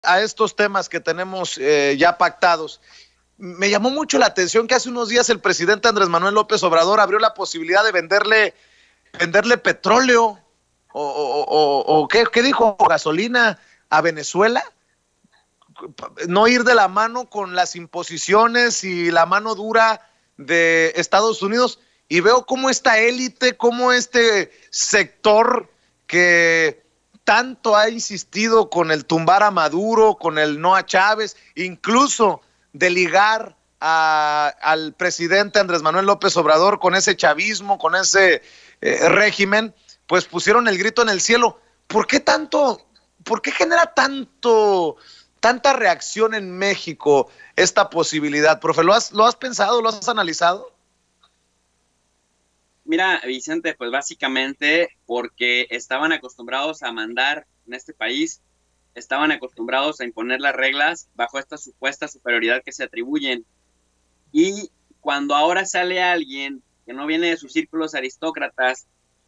a estos temas que tenemos ya pactados, me llamó mucho la atención que hace unos días el presidente Andrés Manuel López Obrador abrió la posibilidad de venderle petróleo o ¿qué dijo? Gasolina a Venezuela. No ir de la mano con las imposiciones y la mano dura de Estados Unidos. Y veo cómo esta élite, cómo este sector que tanto ha insistido con el tumbar a Maduro, con el no a Chávez, incluso de ligar al presidente Andrés Manuel López Obrador con ese chavismo, con ese régimen, pues pusieron el grito en el cielo. ¿Por qué tanto? ¿Por qué genera tanta reacción en México esta posibilidad? Profe, ¿lo has pensado, lo has analizado? Mira, Vicente, pues básicamente porque estaban acostumbrados a mandar en este país, estaban acostumbrados a imponer las reglas bajo esta supuesta superioridad que se atribuyen. Y cuando ahora sale alguien que no viene de sus círculos aristócratas,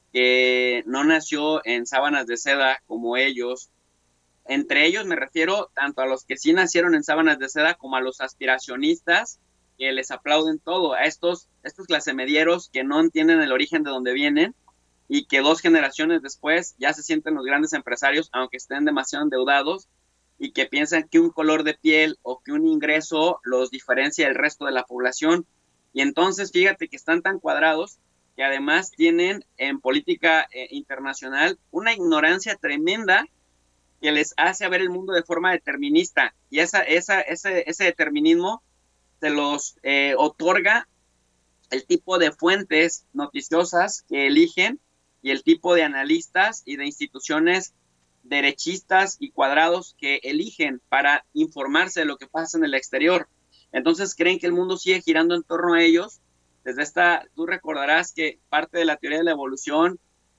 que no nació en sábanas de seda como ellos, entre ellos me refiero tanto a los que sí nacieron en sábanas de seda como a los aspiracionistas que les aplauden todo, a estos clasemedieros que no entienden el origen de donde vienen y que 2 generaciones después ya se sienten los grandes empresarios, aunque estén demasiado endeudados, y que piensan que un color de piel o que un ingreso los diferencia del resto de la población. Y entonces fíjate que están tan cuadrados que además tienen en política internacional una ignorancia tremenda que les hace ver el mundo de forma determinista, y ese determinismo se los otorga el tipo de fuentes noticiosas que eligen y el tipo de analistas y de instituciones derechistas y cuadrados que eligen para informarse de lo que pasa en el exterior. Entonces creen que el mundo sigue girando en torno a ellos. Tú recordarás que parte de la teoría de la evolución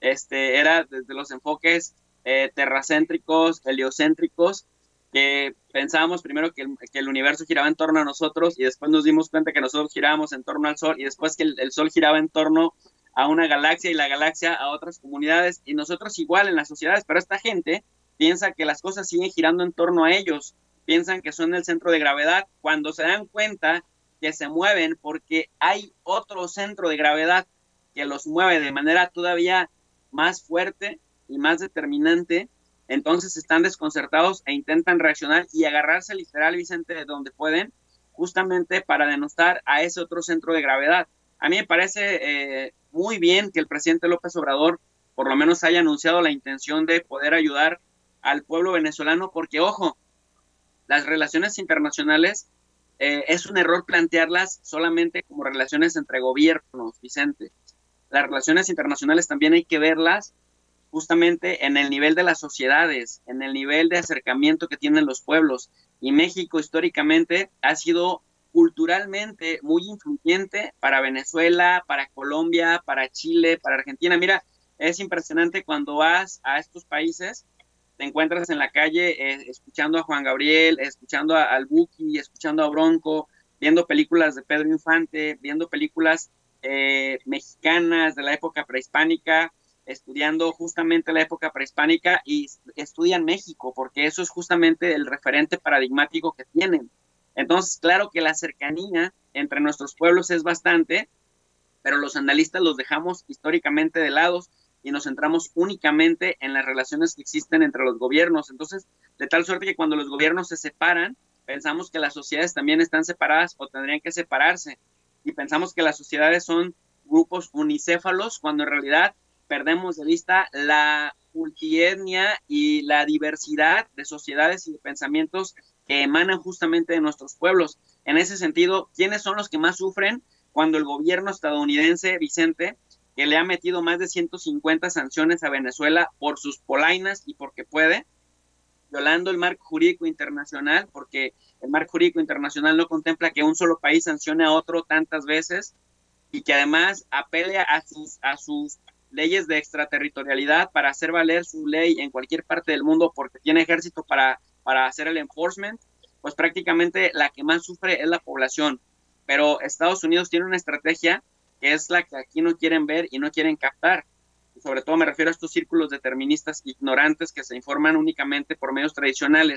era desde los enfoques terracéntricos, heliocéntricos, que pensábamos primero que el universo giraba en torno a nosotros y después nos dimos cuenta que nosotros girábamos en torno al Sol y después que el Sol giraba en torno a una galaxia y la galaxia a otras comunidades y nosotros igual en las sociedades, pero esta gente piensa que las cosas siguen girando en torno a ellos, piensan que son el centro de gravedad cuando se dan cuenta que se mueven porque hay otro centro de gravedad que los mueve de manera todavía más fuerte y más determinante. Entonces están desconcertados e intentan reaccionar y agarrarse literal, Vicente, de donde pueden, justamente para denostar a ese otro centro de gravedad. A mí me parece muy bien que el presidente López Obrador por lo menos haya anunciado la intención de poder ayudar al pueblo venezolano, porque, ojo, las relaciones internacionales es un error plantearlas solamente como relaciones entre gobiernos, Vicente. Las relaciones internacionales también hay que verlas justamente en el nivel de las sociedades, en el nivel de acercamiento que tienen los pueblos. Y México históricamente ha sido culturalmente muy influyente para Venezuela, para Colombia, para Chile, para Argentina. Mira, es impresionante cuando vas a estos países, te encuentras en la calle escuchando a Juan Gabriel, escuchando al Buki, escuchando a Bronco, viendo películas de Pedro Infante, viendo películas mexicanas de la época prehispánica, estudiando justamente la época prehispánica y estudian México, porque eso es justamente el referente paradigmático que tienen. Entonces, claro que la cercanía entre nuestros pueblos es bastante, pero los analistas los dejamos históricamente de lado y nos centramos únicamente en las relaciones que existen entre los gobiernos. Entonces, de tal suerte que cuando los gobiernos se separan, pensamos que las sociedades también están separadas o tendrían que separarse. Y pensamos que las sociedades son grupos unicéfalos, cuando en realidad perdemos de vista la multietnia y la diversidad de sociedades y de pensamientos que emanan justamente de nuestros pueblos. En ese sentido, ¿quiénes son los que más sufren cuando el gobierno estadounidense, Vicente, que le ha metido más de 150 sanciones a Venezuela por sus polainas y porque puede, violando el marco jurídico internacional, porque el marco jurídico internacional no contempla que un solo país sancione a otro tantas veces y que además apele a sus leyes de extraterritorialidad para hacer valer su ley en cualquier parte del mundo porque tiene ejército para hacer el enforcement? Pues prácticamente la que más sufre es la población. Pero Estados Unidos tiene una estrategia que es la que aquí no quieren ver y no quieren captar. Sobre todo me refiero a estos círculos deterministas ignorantes que se informan únicamente por medios tradicionales.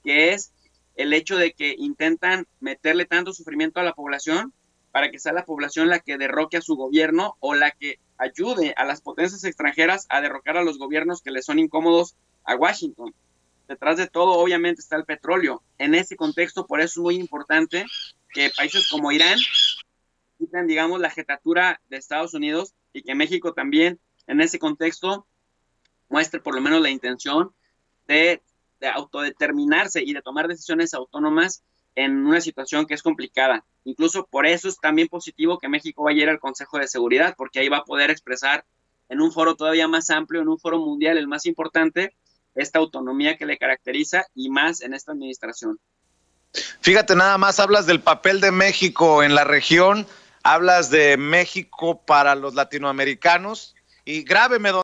que es el hecho de que intentan meterle tanto sufrimiento a la población para que sea la población la que derroque a su gobierno o la que ayude a las potencias extranjeras a derrocar a los gobiernos que les son incómodos a Washington. Detrás de todo, obviamente, está el petróleo. En ese contexto, por eso es muy importante que países como Irán quiten, digamos, la jetatura de Estados Unidos y que México también, en ese contexto, muestre por lo menos la intención de autodeterminarse y de tomar decisiones autónomas en una situación que es complicada. Incluso por eso es también positivo que México vaya a ir al Consejo de Seguridad, porque ahí va a poder expresar en un foro todavía más amplio, en un foro mundial, el más importante, esta autonomía que le caracteriza y más en esta administración. Fíjate, nada más hablas del papel de México en la región, hablas de México para los latinoamericanos y grábeme,